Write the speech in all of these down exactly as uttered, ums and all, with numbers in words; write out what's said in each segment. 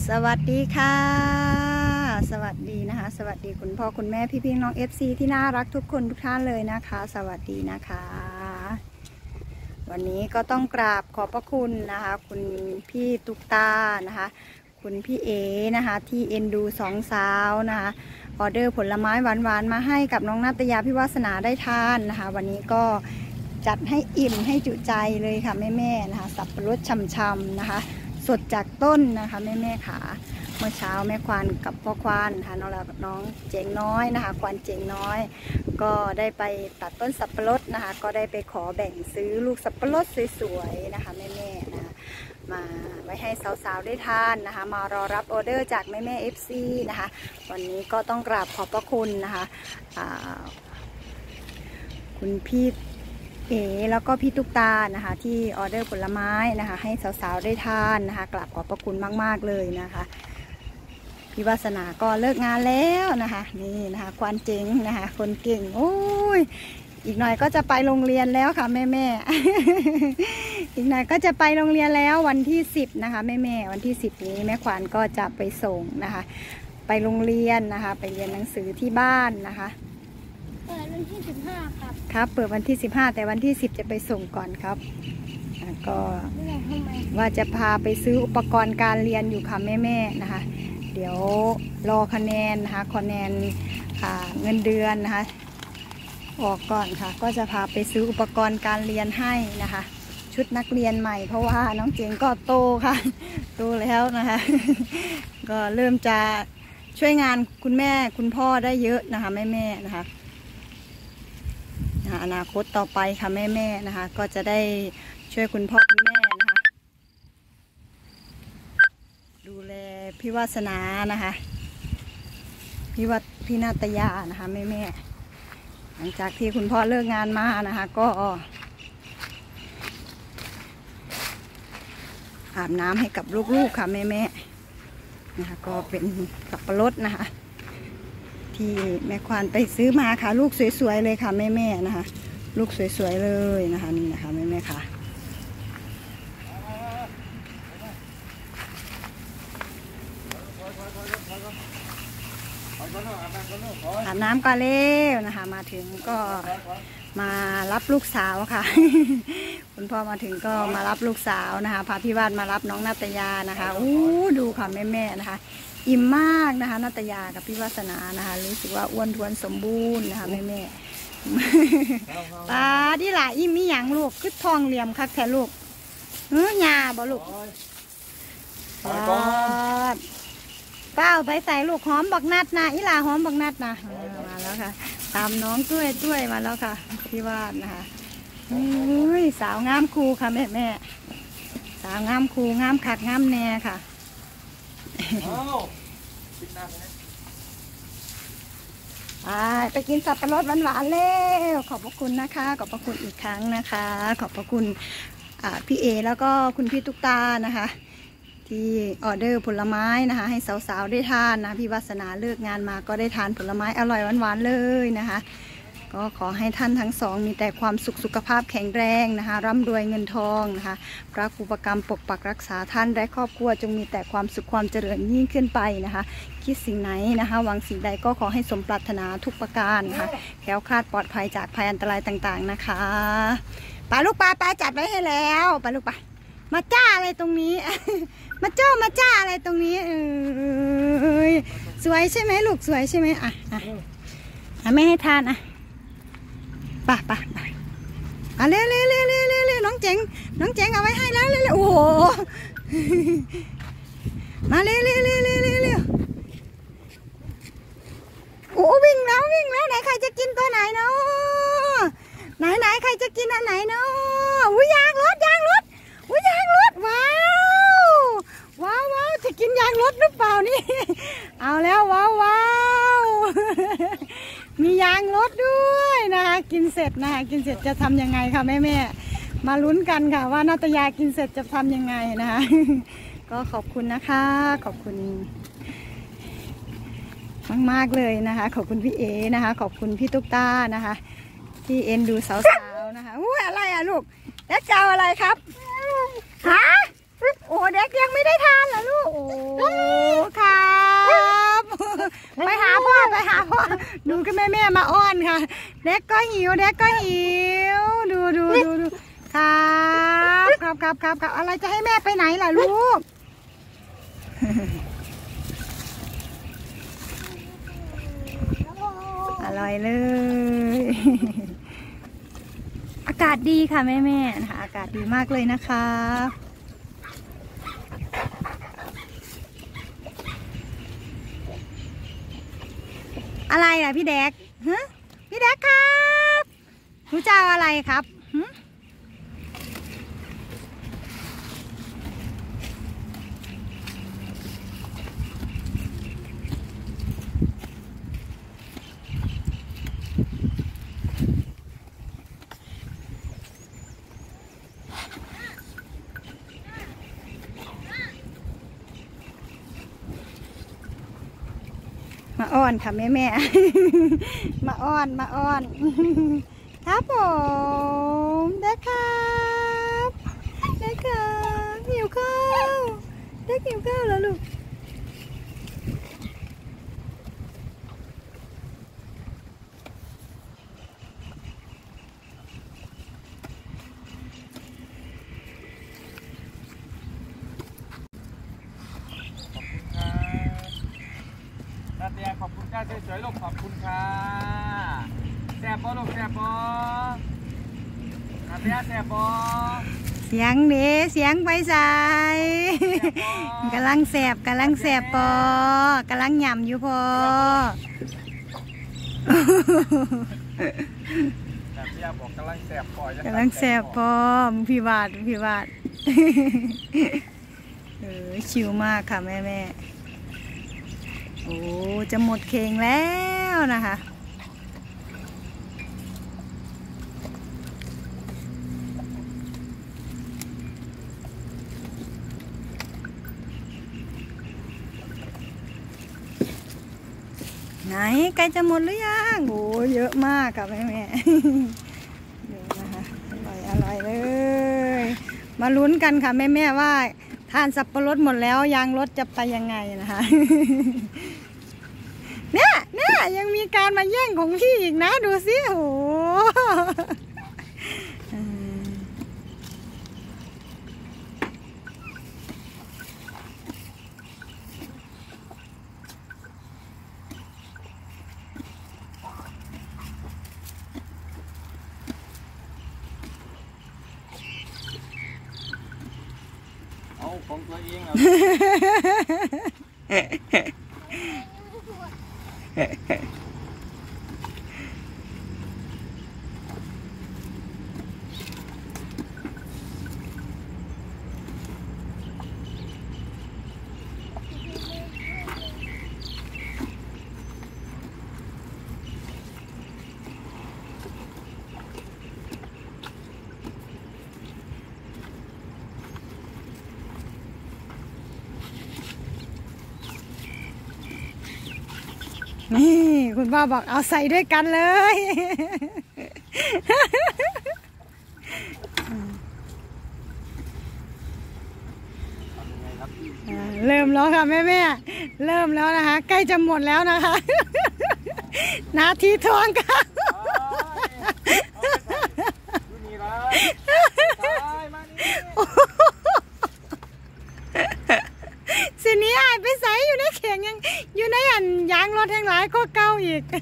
สวัสดีค่ะสวัสดีนะคะสวัสดีคุณพ่อคุณแม่พี่พี่น้องเอฟซีที่น่ารักทุกคนทุกท่านเลยนะคะสวัสดีนะคะวันนี้ก็ต้องกราบขอบพระคุณนะคะคุณพี่ตุ๊กตานะคะคุณพี่เอนะคะที่เอ็นดูสองสาวนะคะออเดอร์ผลไม้หวานๆมาให้กับน้องนาตยาพี่วาสนาได้ทานนะคะวันนี้ก็จัดให้อิ่มให้จุใจเลยค่ะแม่ๆนะคะสับปะรดช่ำๆนะคะสดจากต้นนะคะแม่แม่ขาเมื่อเช้าแม่ควานกับพ่อควานนะคะน้องแล้วกับน้องเจ๋งน้อยนะคะควานเจ๋งน้อยก็ได้ไปตัดต้นสับปะรดนะคะก็ได้ไปขอแบ่งซื้อลูกสับปะรดสวยๆนะคะแม่แม่นะมาไว้ให้สาวๆได้ทานนะคะมารอรับออเดอร์จากแม่แม่เอฟซีนะคะวันนี้ก็ต้องกราบขอบพระคุณนะคะคุณพี่เอ๋แล้วก็พี่ตุ๊กตานะคะที่ออเดอร์ผลไม้นะคะให้สาวๆได้ทานนะคะกราบขอบพระคุณมากๆเลยนะคะพี่วาสนาก็เลิกงานแล้วนะคะนี่นะคะควานเจ๋งนะคะคนเก่งโอ้ยอีกหน่อยก็จะไปโรงเรียนแล้วค่ะแม่แม่ อีกหน่อยก็จะไปโรงเรียนแล้ววันที่สิบนะคะแม่แม่วันที่สิบนี้แม่ควานก็จะไปส่งนะคะไปโรงเรียนนะคะไปเรียนหนังสือที่บ้านนะคะเปิดวันที่สิบห้าครับครับเปิดวันที่สิบห้าแต่วันที่สิบจะไปส่งก่อนครับก็ว่าจะพาไปซื้ออุปกรณ์การเรียนอยู่ค่ะแม่แม่นะคะเดี๋ยวรอคะแนนนะคะคะแนนเงินเดือนนะคะออกก่อนค่ะก็จะพาไปซื้ออุปกรณ์การเรียนให้นะคะชุดนักเรียนใหม่เพราะว่าน้องเจงก็โตค่ะโตแล้วนะคะก็เริ่มจะช่วยงานคุณแม่คุณพ่อได้เยอะนะคะแม่แม่นะคะอนาคตต่อไปค่ะแม่แม่นะคะก็จะได้ช่วยคุณพ่อคุณแม่นะคะดูแลพี่วาสนานะคะพี่วัดพี่นาตยานะคะแม่แม่หลังจากที่คุณพ่อเลิกงานมานะคะก็อาบน้ำให้กับลูกๆค่ะแม่แม่นะคะก็เป็นสับปะรดนะคะที่แม่ควานไปซื้อมาค่ะลูกสวยๆเลยค่ะแม่ๆนะคะลูกสวยๆเลยนะคะนี่นะคะแม่ๆค่ะอาบน้ำก็เร็วนะคะมาถึงก็มารับลูกสาวค่ะ คุณพ่อมาถึงก็มารับลูกสาวนะคะพาพี่วาดมารับน้องนาตยานะคะอู้ดูค่ะแม่ๆนะคะอิ่มมากนะคะนาตยากับพี่วาสนานะคะรู้สึกว่าอ้วนท้วนสมบูรณ์นะคะแม่แม่ตาที่หล่ะอิ่มมีหยังลูกคึดทองเหลี่ยมคักแท้ลูกเฮ้ยยาบ่ลูกปาดเป้าไปใส่ลูกหอมบักนัดนะอีหล่าหอมบักนัดนะมาแล้วค่ะตามน้องต้วยต้วยมาแล้วค่ะพี่วาดนะคะอุ้ยสาวงามคูค่ะแม่แม่สาวงามคูงามขัดงามแน่ค่ะไปไปกินสับปะรดหวานๆแล้วขอบพระคุณนะคะขอบพระคุณอีกครั้งนะคะขอบพระคุณพี่เอแล้วก็คุณพี่ตุ๊กตานะคะที่ออเดอร์ผลไม้นะคะให้สาวๆได้ทานนะพี่วาสนาเลิกงานมาก็ได้ทานผลไม้อร่อยหวานๆเลยนะคะก็ขอให้ท่านทั้งสองมีแต่ความสุขสุขภาพแข็งแรงนะคะร่ำรวยเงินทองนะคะพระครูประกรรมปกปักรักษาท่านและครอบครัวจงมีแต่ความสุขความเจริญยิ่งขึ้นไปนะคะคิดสิ่งไหนนะคะหวังสิ่งใดก็ขอให้สมปรารถนาทุกประการนะคะแคล้วคลาดปลอดภัยจากภัยอันตรายต่างๆนะคะปลาลูกปลาปลาจัดไว้ให้แล้วปลาลูกปลามาจ้าอะไรตรงนี้ มาเจ้ามาจ้าอะไรตรงนี้เออสวยใช่ไหมลูกสวยใช่ไหมอ่ะอ่ะอ่ะไม่ให้ทานอ่ะป่ะป่ะป่ะอ่ะเร็วเร็วเร็วเร็วเร็วน้องเจ๋งน้องเจ๋งเอาไว้ให้แล้วเร็วโอ้โหมาเร็วเร็วเร็วเร็วเร็วเร็วโอ้วิ่งแล้ววิ่งแล้วไหนใครจะกินตัวไหนเนาะไหนไหนใครจะกินอันไหนเนาะอุ้ยยางรถยางรถอุ้ยยางรถว้าวว้าวว้าวจะกินยางรถหรือเปล่านี่เอาแล้วว้าวว้าวมียางรถด้วยนะคะกินเสร็จนะคะกินเสร็จจะทำยังไงคะแม่แม่มาลุ้นกันค่ะว่านาตยากินเสร็จจะทำยังไงนะคะก็ขอบคุณนะคะขอบคุณมากๆเลยนะคะขอบคุณพี่เอนะคะขอบคุณพี่ตุ๊กตานะคะที่เอ็นดูสาวๆนะคะอุ้ยอะไรอะลูกเด็กจะเอาอะไรครับฮะโอ้เด็กยังไม่ได้ทานเหรอลูกโอ้ดูก็แม่แม่มาอ้อนค่ะเด็กก็หิวเด็กก็หิวดูดูดูดูครับครับครับครับครับอะไรจะให้แม่ไปไหนล่ะลูกอร่อยเลยอากาศดีค่ะแม่แม่นะคะอากาศดีมากเลยนะคะอะไรล่ะพี่แดกฮะพี่แดกครับหนูจะเอาอะไรครับมาอ้อนค่ะแม่แม่ มาอ้อนมาอ้อนครับผมได้ครับได้ครับหิวข้าวได้หิวข้าวแล้วลูกนาเตียขอบคุณค่ะสวยๆลูกขอบคุณค่ะแซ่บบ่ลูกแซ่บบ่นาเตียแซ่บบ่เสียงเด้เสียงไปใส่กำลังแสบกำลังแสบปอกำลังหย่ำอยู่พอนาเตียบอกกำลังแซ่บปอกำลังแสบปอพี่วาดพี่วาดเออชิวมากค่ะแม่แม่โอ้จะหมดเข่งแล้วนะคะไหนใกล้จะหมดหรือยังโอ้เยอะมากค่ะแม่แม่เดี๋ยวนะคะอร่อยอร่อยเลยมาลุ้นกันค่ะแม่แม่ว่าทานสับปะรดหมดแล้วยางรถจะไปยังไงนะคะเนี่ยเนี่ยยังมีการมาแย่งของพี่อีกนะดูสิโอ้โหเอาของตัวเองเอานี่คุณพ่อบอกเอาใส่ด้วยกันเลยเริ่มแล้วค่ะแม่แม่เริ่มแล้วนะคะใกล้จะหมดแล้วนะคะนาทีทองค่ะสินี้หายไปใส่อยู่ในเข่งยังอยู่ในอันยางรถแห่งหลายก็เก่าอีก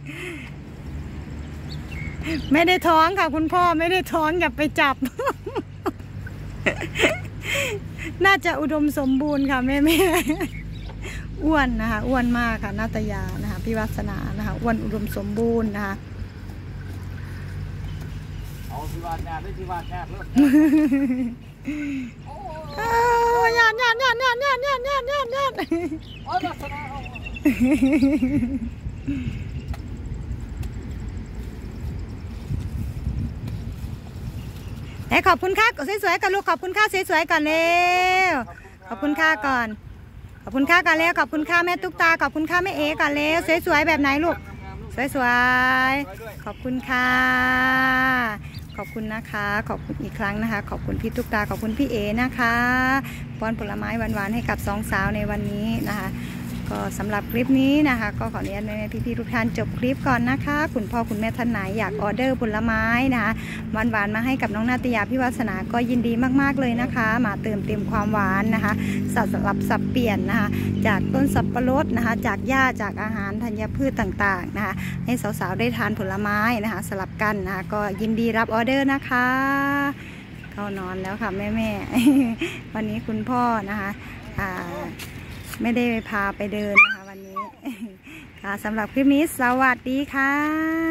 ไม่ได้ท้องค่ะคุณพ่อไม่ได้ท้องอย่าไปจับน่าจะอุดมสมบูรณ์ค่ะแม่แม่อ้วนนะคะอ้วนมากค่ะนาตยานะคะพี่วัฒนานะคะอ้วนอุดมสมบูรณ์นะคะเอาที่วาดงานได้ที่วาดงานเลิกโอ้ยยานยานยานยานยานยานยานยานยานเอาลักษณะเอาแต่ขอบคุณค่ะสวยๆกันลูกขอบคุณค่ะสวยๆก่อนเร็วขอบคุณค่ะก่อนขอบคุณค่ะก่อนเร็วขอบคุณค่ะแม่ตุ๊กตาขอบคุณค่ะแม่เอ๋ก่อนเร็วสวยๆแบบไหนลูกสวยๆขอบคุณค่ะขอบคุณนะคะขอบคุณอีกครั้งนะคะขอบคุณพี่ตุ๊กตาขอบคุณพี่เอ๋นะคะป้อนผลไม้หวานๆให้กับสองสาวในวันนี้นะคะก็สำหรับคลิปนี้นะคะก็ขออนุญาตแม่ๆพี่ๆทุกท่านจบคลิปก่อนนะคะคุณพ่อคุณแม่ท่านไหนอยากออเดอร์ผลไม้นะคะหวานๆมาให้กับน้องนาตยาพี่วาสนาก็ยินดีมากๆเลยนะคะมาเติมเต็มความหวานนะคะสับสลับสับเปลี่ยนนะคะจากต้นสับปะรดนะคะจากหญ้าจากอาหารธัญพืชต่างๆนะคะให้สาวๆได้ทานผลไม้นะคะสลับกันนะคะก็ยินดีรับออเดอร์นะคะเข้านอนแล้วค่ะแม่ๆ วันนี้คุณพ่อนะคะอ่าไม่ได้พาไปเดินนะคะวันนี้ ค่ะสำหรับคลิปนี้สวัสดีค่ะ